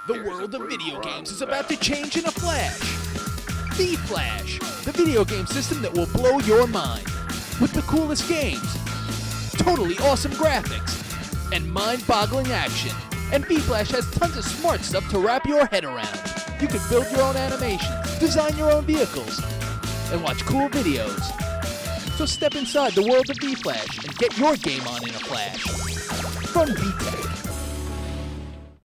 The world of video games is about to change in a flash. V.Flash, the video game system that will blow your mind. With the coolest games, totally awesome graphics, and mind-boggling action. And V.Flash has tons of smart stuff to wrap your head around. You can build your own animations, design your own vehicles, and watch cool videos. So step inside the world of V.Flash and get your game on in a flash. From VTech.